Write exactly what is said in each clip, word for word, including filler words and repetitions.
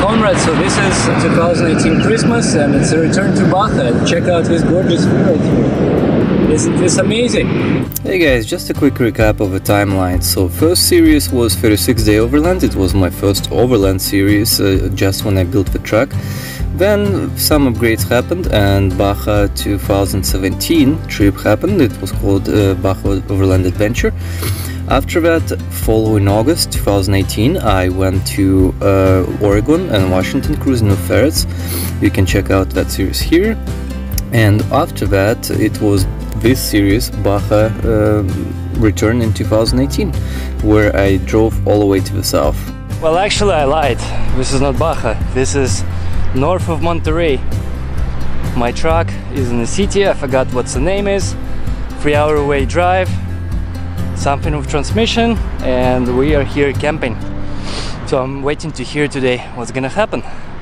comrade. So this is two thousand eighteen Christmas and it's a return to Baja. Check out this gorgeous view right here. Isn't this amazing? Hey guys, just a quick recap of the timeline. So first series was thirty-six day overland. It was my first overland series uh, just when I built the truck. Then some upgrades happened and Baja two thousand seventeen trip happened. It was called uh, Baja Overland Adventure. After that, following August two thousand eighteen, I went to uh, Oregon and Washington cruising with ferrets. You can check out that series here. And after that, it was this series, Baja uh, Return in two thousand eighteen, where I drove all the way to the south. Well, actually I lied. This is not Baja. This is north of Monterey. My truck is in the city. I forgot what the name is. Three hour away drive. Something with transmission, and we are here camping. So I'm waiting to hear today what's gonna happen.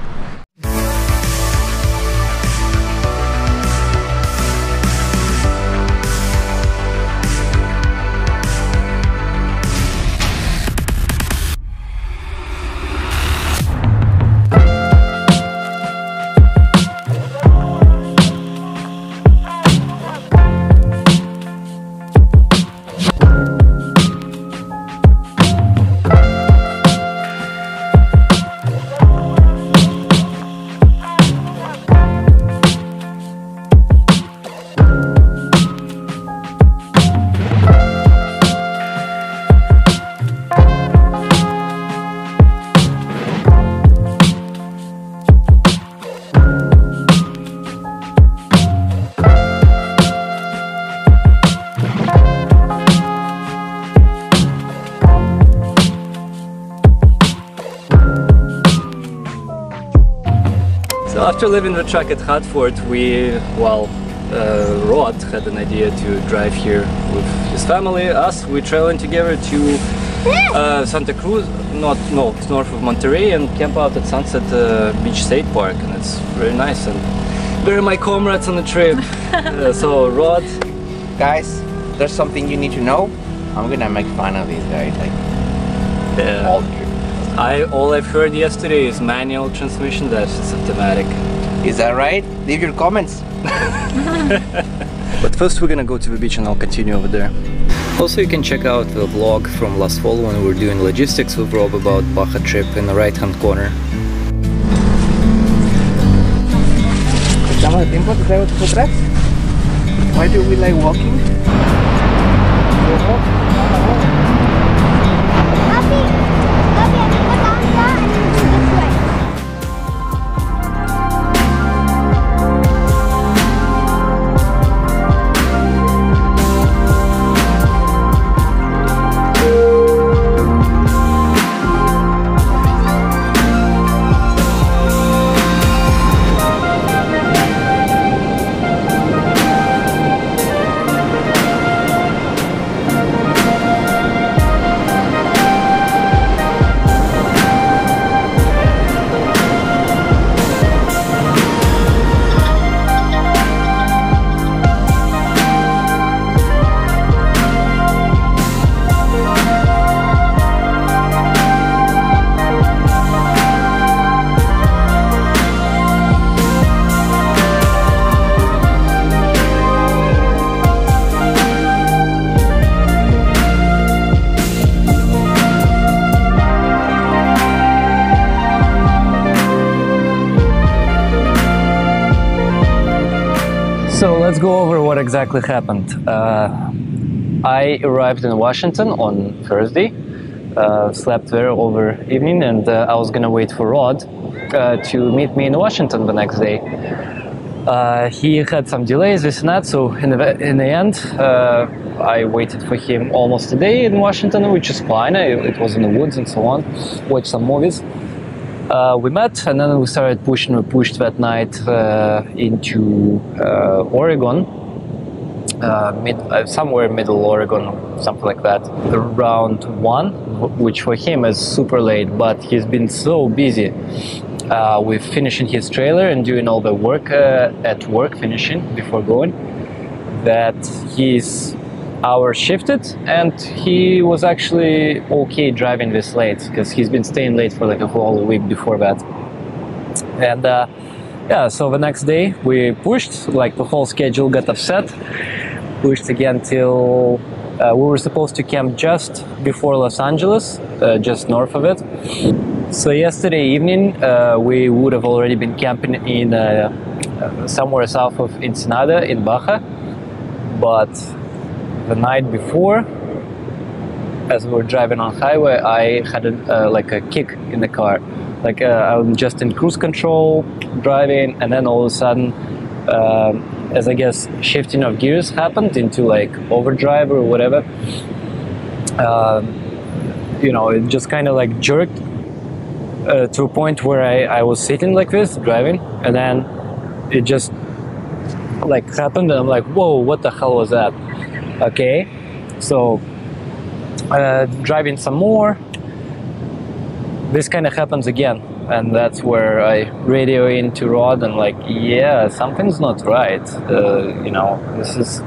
So after leaving the truck at Hartford, we, well, uh, Rod had an idea to drive here with his family. Us, we're traveling together to uh, Santa Cruz, not, no, it's north of Monterey, and camp out at Sunset uh, Beach State Park, and it's very nice. And they're my comrades on the trip. uh, so Rod, guys, there's something you need to know. I'm gonna make fun of these guys, like uh, all the trip. I all I've heard yesterday is manual transmission. That's it's automatic. Is that right? Leave your comments. But first we're gonna go to the beach and I'll continue over there. Also, you can check out the vlog from last fall when we were doing logistics with Rob about Baja trip in the right hand corner. ¿Estamos de tiempo? ¿Te traigo tus atrás? Why do we like walking? So let's go over what exactly happened. Uh, I arrived in Washington on Thursday, uh, slept there over evening, and uh, I was gonna wait for Rod uh, to meet me in Washington the next day. Uh, he had some delays, this and that, so in the, in the end, uh, I waited for him almost a day in Washington, which is fine. I, it was in the woods and so on, watched some movies. Uh, we met, and then we started pushing. We pushed that night uh, into uh, Oregon, uh, mid, uh, somewhere middle Oregon, something like that, around one, which for him is super late, but he's been so busy uh, with finishing his trailer and doing all the work uh, at work, finishing before going, that he's hour shifted, and he was actually okay driving this late because he's been staying late for like a whole week before that. And uh, yeah, so the next day we pushed, like the whole schedule got upset, pushed again till uh, we were supposed to camp just before Los Angeles, uh, just north of it. So yesterday evening uh, we would have already been camping in uh, uh, somewhere south of Ensenada in Baja, but the night before, as we were driving on highway, I had a, uh, like a kick in the car. Like uh, I'm just in cruise control, driving, and then all of a sudden, uh, as I guess shifting of gears happened into like overdrive or whatever, uh, you know, it just kind of like jerked uh, to a point where I, I was sitting like this, driving, and then it just like happened, and I'm like, whoa, what the hell was that? Okay, so uh, driving some more, this kind of happens again, and that's where I radio into Rod and like, yeah, something's not right. Uh, you know, this is,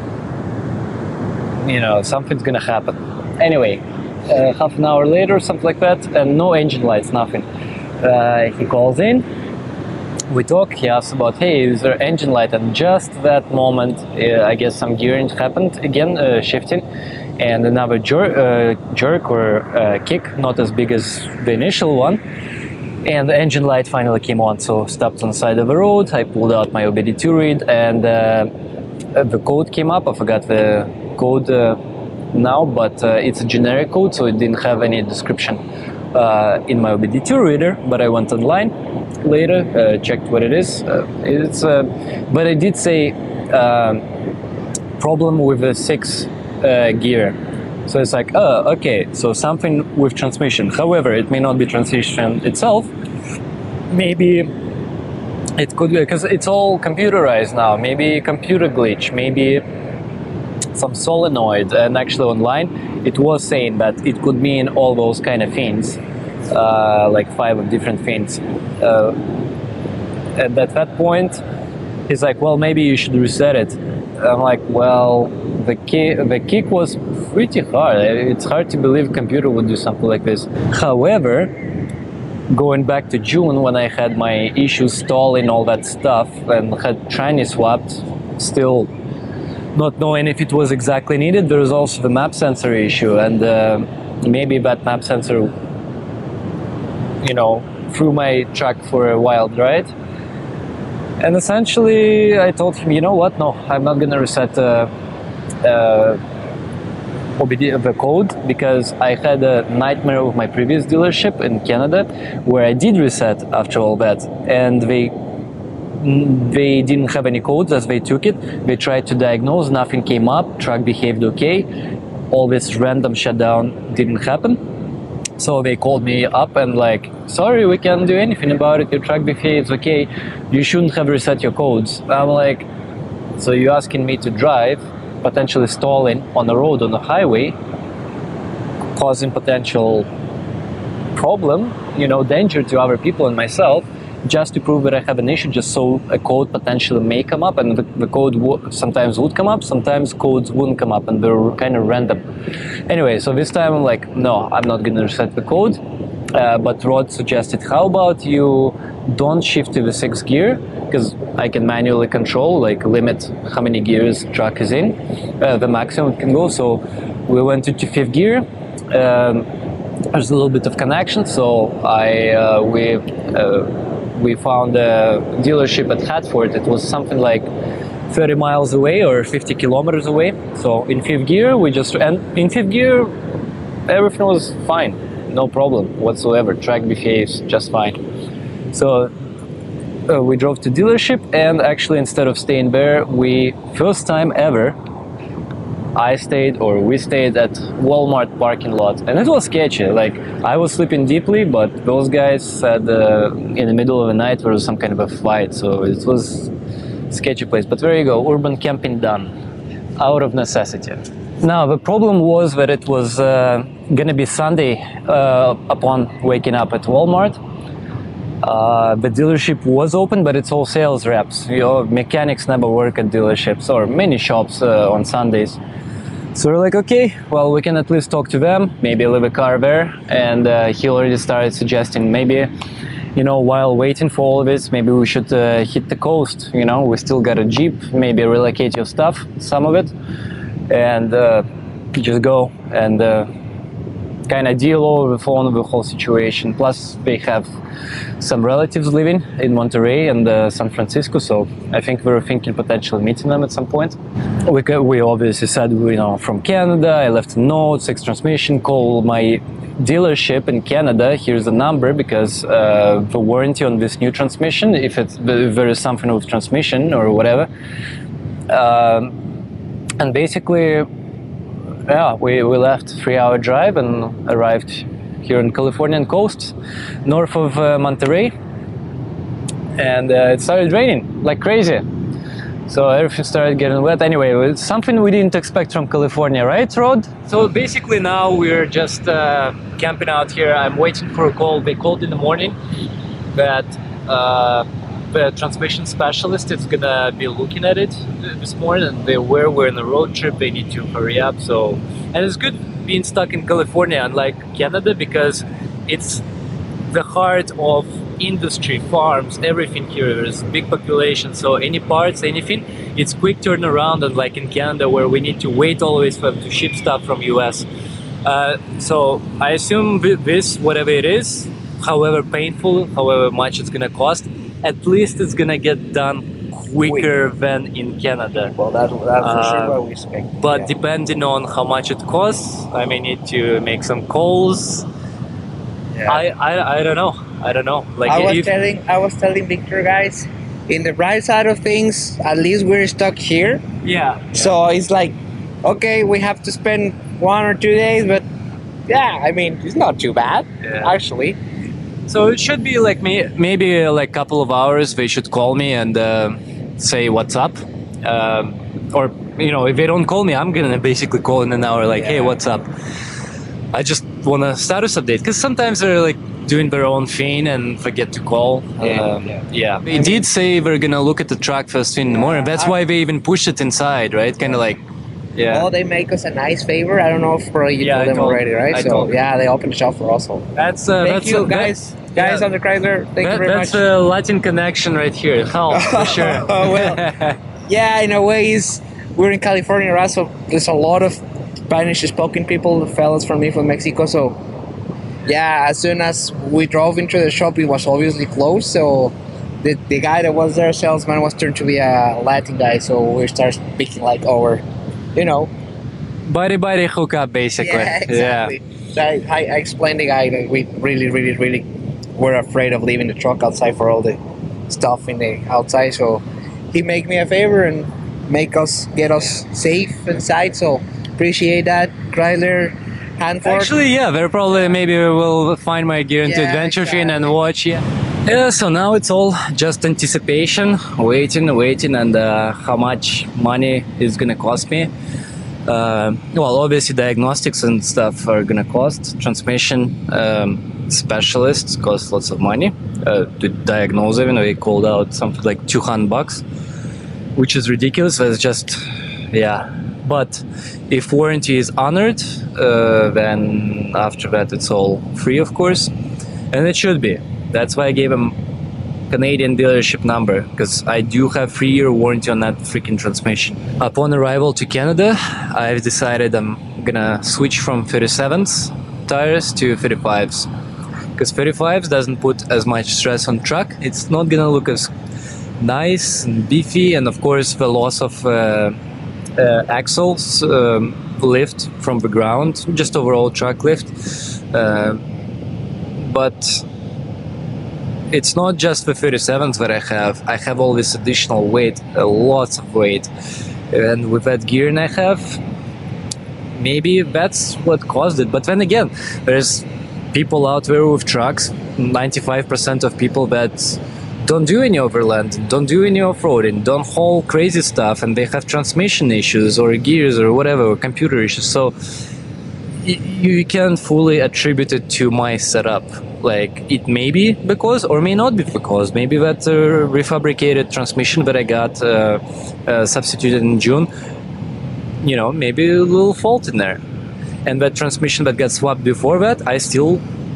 you know, something's gonna happen. Anyway, uh, half an hour later, something like that, and no engine lights, nothing. Uh, he calls in, we talk, he asks about, hey, is there engine light? And just that moment, uh, I guess some gearing happened again, uh, shifting, and another jer uh, jerk or uh, kick, not as big as the initial one, and the engine light finally came on. So stopped on the side of the road, I pulled out my O B D two read, and uh, the code came up. I forgot the code uh, now, but uh, it's a generic code, so it didn't have any description uh, in my O B D two reader, but I went online later, uh, checked what it is. Uh, it's, uh, but it did say uh, problem with the six Uh, gear. So it's like, oh, okay, so something with transmission. However, it may not be transmission itself. Maybe it could be, because it's all computerized now. Maybe computer glitch, maybe some solenoid. And actually online, it was saying that it could mean all those kind of things, uh, like five different things. Uh, and at that point, he's like, well, maybe you should reset it. I'm like, well, the kick, the kick was pretty hard. It's hard to believe a computer would do something like this. However, going back to June when I had my issues stalling, all that stuff, and had tranny swapped, still not knowing if it was exactly needed, there was also the map sensor issue, and uh, maybe that map sensor, you know, threw my truck for a wild ride. And essentially, I told him, you know what, no, I'm not gonna reset uh, uh, O B D, the code, because I had a nightmare with my previous dealership in Canada, where I did reset after all that, and they they didn't have any codes as they took it. They tried to diagnose, nothing came up, truck behaved okay, all this random shutdown didn't happen. So they called me up and like, sorry, we can't do anything about it, your truck behaves okay, you shouldn't have reset your codes. I'm like, so you're asking me to drive, potentially stalling on the road, on the highway, causing potential problem, you know, danger to other people and myself, just to prove that I have an issue, just so a code potentially may come up, and the, the code sometimes would come up, sometimes codes wouldn't come up, and they're kind of random. Anyway, so this time I'm like, no, I'm not gonna reset the code, uh, but Rod suggested, how about you don't shift to the sixth gear, because I can manually control, like limit how many gears truck is in, uh, the maximum it can go. So we went into fifth gear. Um, there's a little bit of connection, so I uh, we uh, we found a dealership at Hatford. It was something like thirty miles away or fifty kilometers away. So in fifth gear, we just, and in fifth gear, everything was fine, no problem whatsoever. Track behaves just fine. So uh, we drove to dealership, and actually instead of staying there, we, first time ever, I stayed, or we stayed at Walmart parking lot, and it was sketchy. Like, I was sleeping deeply, but those guys said uh, in the middle of the night there was some kind of a fight, so it was a sketchy place. But there you go, urban camping done, out of necessity. Now, the problem was that it was uh, gonna be Sunday uh, upon waking up at Walmart. Uh, the dealership was open, but it's all sales reps. You know, mechanics never work at dealerships or many shops uh, on Sundays. So we're like, okay, well, we can at least talk to them, maybe leave a car there. And uh, he already started suggesting maybe you know, while waiting for all of this, maybe we should uh, hit the coast. You know, we still got a Jeep, maybe relocate your stuff, some of it, and uh, just go and uh, kind of deal over the phone with the whole situation. Plus, they have some relatives living in Monterey and uh, San Francisco, so I think we're thinking potentially meeting them at some point. We, we obviously said, you know, from Canada. I left a note, six transmission, call my dealership in Canada. Here's the number, because uh, the warranty on this new transmission, if, it's, if there is something with transmission or whatever. Um, and basically, yeah, we, we left three hour drive and arrived here on Californian coast, north of uh, Monterey, and uh, it started raining like crazy. So everything started getting wet. Anyway, it's something we didn't expect from California, right, Rod? So basically now we're just uh, camping out here. I'm waiting for a call. They called in the morning that uh, the transmission specialist is gonna be looking at it this morning, and they were we're in a road trip. They need to hurry up. So, and it's good being stuck in California, unlike Canada, because it's the heart of industry, farms, everything here. There's a big population, so any parts, anything, it's quick turnaround, and like in Canada, where we need to wait always for to ship stuff from U S. Uh, so I assume this, whatever it is, however painful, however much it's gonna cost, at least it's gonna get done quicker Quick. than in Canada. Well, that's, that's uh, for sure what we expect. But yeah. depending on how much it costs, I may need to make some calls. Yeah. I, I I don't know. I don't know. Like I was if, telling I was telling Victor, guys, in the bright side of things, at least we're stuck here. yeah. So it's like, okay, we have to spend one or two days, but yeah, I mean, it's not too bad, Yeah. actually. So it should be like me, maybe like a couple of hours. They should call me and uh, say what's up, um, or you know, if they don't call me, I'm gonna basically call in an hour, like, hey, Yeah. what's up? I just want a status update, because sometimes they're like doing their own thing and forget to call. Yeah, Um, yeah. yeah. They did say we're gonna look at the truck first thing in the morning. That's I- why they even pushed it inside, right? Kind of like, yeah. Well, they make us a nice favor. I don't know if probably you Yeah, I told them told- already, right? I so told them. yeah, they opened the shop for us. So That's uh, thank that's you, uh, that- guys. Guys yeah. on the Chrysler, thank That, you very that's much. a Latin connection right here. Hell, for sure. Oh, well. Yeah, in a way, is we're in California, right? So there's a lot of Spanish-spoken people, fellas from me from Mexico. So yeah, as soon as we drove into the shop, it was obviously closed. So the the guy that was there, salesman, was turned to be a Latin guy. So we started speaking like our, you know. Body body hookup, basically. Yeah, exactly. So I, I I explained the guy that we really, really, really were afraid of leaving the truck outside for all the stuff in the outside. So he made me a favor and make us get us safe inside. So appreciate that, Chrysler, Hanford. Actually, yeah, very probably maybe we will find my gear into Yeah, adventure fin and exactly. watch. Yeah. Yeah. So now it's all just anticipation, waiting, waiting, and uh, how much money is gonna cost me. Uh, well, obviously diagnostics and stuff are gonna cost. Transmission um, specialists cost lots of money uh, to diagnose even. We called out something like two hundred bucks, which is ridiculous. That's just, yeah. But if warranty is honored, uh, then after that it's all free, of course, and it should be. That's why I gave him Canadian dealership number, because I do have three year warranty on that freaking transmission. Upon arrival to Canada, I've decided I'm gonna switch from thirty-sevens tires to thirty-fives, because thirty-fives doesn't put as much stress on truck. It's not gonna look as nice and beefy, and of course the loss of uh, uh, axles um, lift from the ground, just overall truck lift. Uh, but it's not just the thirty-sevens that I have. I have all this additional weight, uh, lots of weight. And with that gear I have, maybe that's what caused it. But then again, there's people out there with trucks, ninety-five percent of people that don't do any overland, don't do any off-roading, don't haul crazy stuff, and they have transmission issues or gears or whatever, or computer issues. So y- you can't fully attribute it to my setup. Like, it may be because, or may not be because. Maybe that uh, refabricated transmission that I got uh, uh, substituted in June, you know, maybe a little fault in there. And that transmission that got swapped before that, I still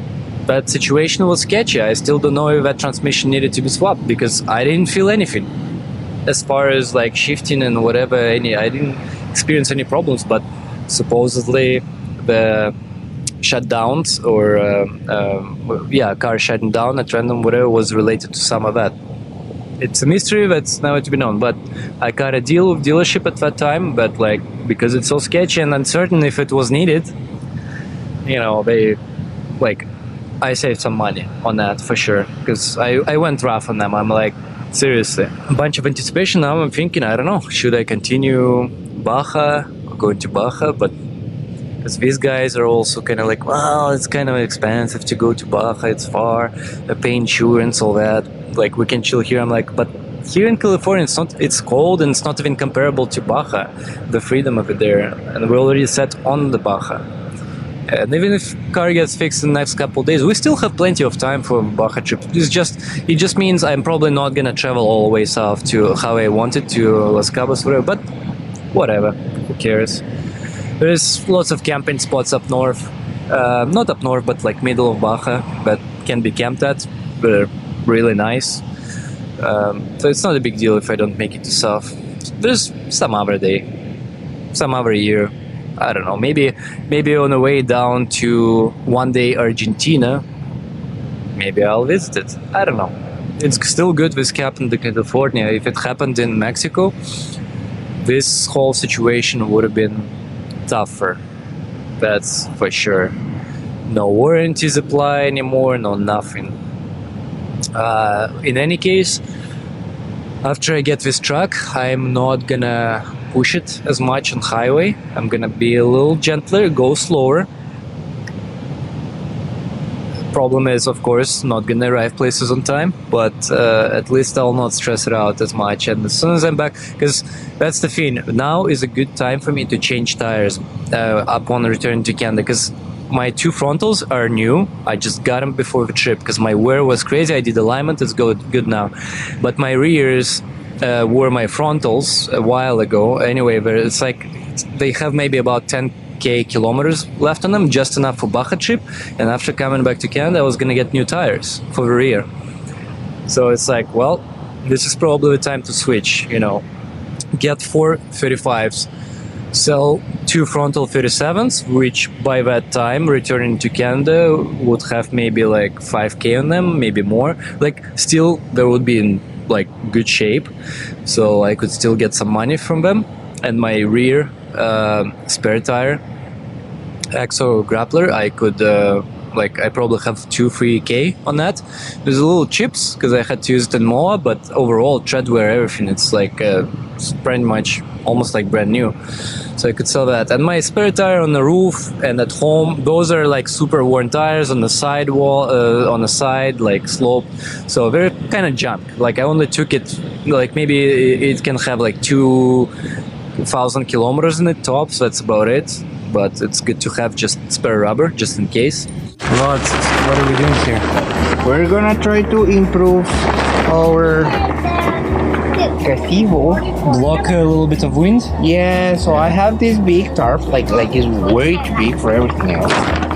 that situation was sketchy. I still don't know if that transmission needed to be swapped because I didn't feel anything. As far as like shifting and whatever, any I didn't experience any problems, but supposedly the shutdowns or uh, uh, yeah, car shutting down at random, whatever, was related to some of that. It's a mystery that's never to be known, but I got a deal with dealership at that time, but like because it's so sketchy and uncertain if it was needed, you know, they like I saved some money on that for sure because I, I went rough on them. I'm like, seriously, a bunch of anticipation. Now I'm thinking, I don't know, should I continue Baja or go into Baja? But because these guys are also kind of like, well, it's kind of expensive to go to Baja, it's far, I pay insurance, all that. Like, we can chill here. I'm like, but here in California, it's not, it's cold and it's not even comparable to Baja, the freedom of it there. And we're already set on the Baja. And even if car gets fixed in the next couple of days, we still have plenty of time for a Baja trip. It's just, it just means I'm probably not gonna travel all the way south to how I wanted to Las Cabos, whatever. But whatever, who cares? There's lots of camping spots up north, uh, not up north, but like middle of Baja, that can be camped at. They're really nice. Um, so it's not a big deal if I don't make it to south. There's some other day, some other year. I don't know, maybe maybe on the way down to one day Argentina, maybe I'll visit it. I don't know. It's still good this happened in California. If it happened in Mexico, this whole situation would have been tougher. That's for sure. No warranties apply anymore, no nothing. Uh, in any case, after I get this truck, I'm not gonna push it as much on highway. I'm gonna be a little gentler, go slower. Problem is, of course, not gonna arrive places on time, but uh, at least I'll not stress it out as much. And as soon as I'm back, because that's the thing, now is a good time for me to change tires uh, upon return to Canada, because my two frontals are new. I just got them before the trip because my wear was crazy. I did alignment, it's good, good now. But my rears uh, were my frontals a while ago. Anyway, it's like they have maybe about ten K kilometers left on them, just enough for Baja trip. And after coming back to Canada, I was gonna get new tires for the rear. So it's like, well, this is probably the time to switch, you know. Get four thirty-fives, sell two frontal thirty-sevens, which by that time, returning to Canada, would have maybe like five K on them, maybe more. Like, still, they would be in like good shape, so I could still get some money from them. And my rear uh, spare tire, Axo Grappler, I could uh, like I probably have two, three K on that. There's a little chips because I had to use it in M O A, but overall treadwear, everything, it's like uh, it's pretty much almost like brand new. So I could sell that. And my spare tire on the roof and at home, those are like super worn tires on the side wall, uh, on the side, like slope. So they're kind of junk. Like I only took it, like maybe it can have like two thousand kilometers in the top, so that's about it. But it's good to have just spare rubber, just in case. Lots. What are we doing here? We're gonna try to improve our gazebo. Block a little bit of wind. Yeah, so I have this big tarp, like like it's way too big for everything else.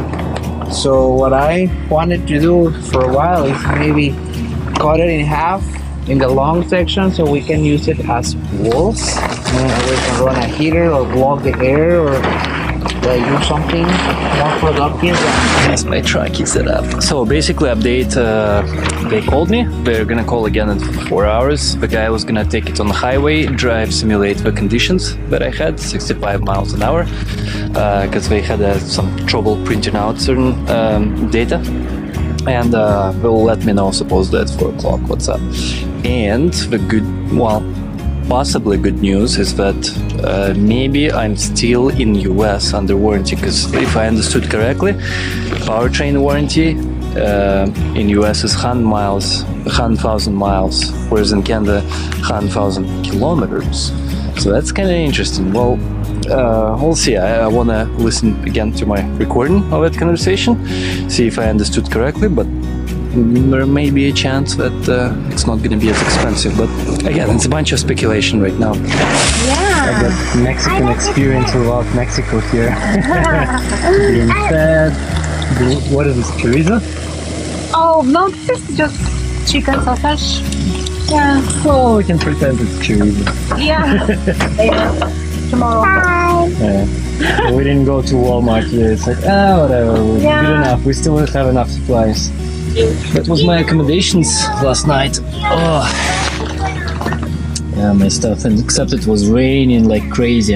So what I wanted to do for a while is maybe cut it in half in the long section so we can use it as walls. And we can run a heater or block the air or like do something more productive. Yes, my truck is set up. So basically update, uh, they called me, they're gonna call again in four hours. The guy was gonna take it on the highway, drive, simulate the conditions that I had, sixty-five miles an hour, because uh, they had uh, some trouble printing out certain um, data. And uh, they'll let me know supposedly at four o'clock what's up. And the good, well, possibly good news is that uh, maybe I'm still in U S under warranty, because if I understood correctly, powertrain warranty uh, in U S is one hundred miles, one hundred thousand miles, whereas in Canada, one hundred thousand kilometers. So that's kind of interesting. Well, uh, we'll see. I, I want to listen again to my recording of that conversation, see if I understood correctly, but there may be a chance that uh, it's not going to be as expensive. But again, it's a bunch of speculation right now. Yeah. I got Mexican experience about Mexico here. Being fed. What is this, chorizo? Oh, no, this is just chicken sausage. Yeah. Oh, we can pretend it's chorizo. Yeah. Yeah. Tomorrow. Yeah. We didn't go to Walmart yet. It's like, ah, whatever. We're Yeah. good enough. We still have enough supplies. That was my accommodations last night. Oh. Yeah, my stuff. And except it was raining like crazy.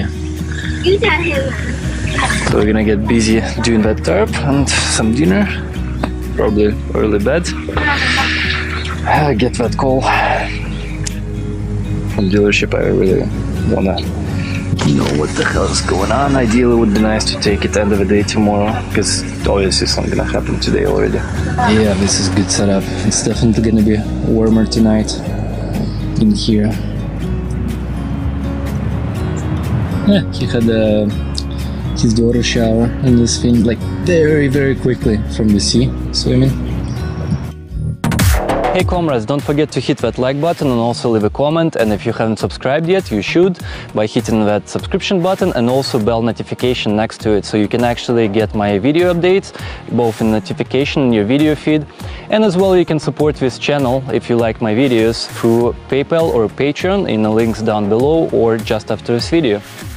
So we're gonna get busy doing that tarp and some dinner. Probably early bed. I get that call from dealership. I really wanna know what the hell is going on. Ideally, it would be nice to take it end of the day tomorrow, because obviously it's not gonna happen today already. Yeah, this is good setup. It's definitely gonna be warmer tonight in here. Yeah, he had uh, his daughter shower in this thing like very, very quickly from the sea swimming. Hey comrades, don't forget to hit that like button and also leave a comment, and if you haven't subscribed yet, you should by hitting that subscription button and also bell notification next to it, so you can actually get my video updates both in notification in your video feed, and as well you can support this channel if you like my videos through PayPal or Patreon in the links down below or just after this video.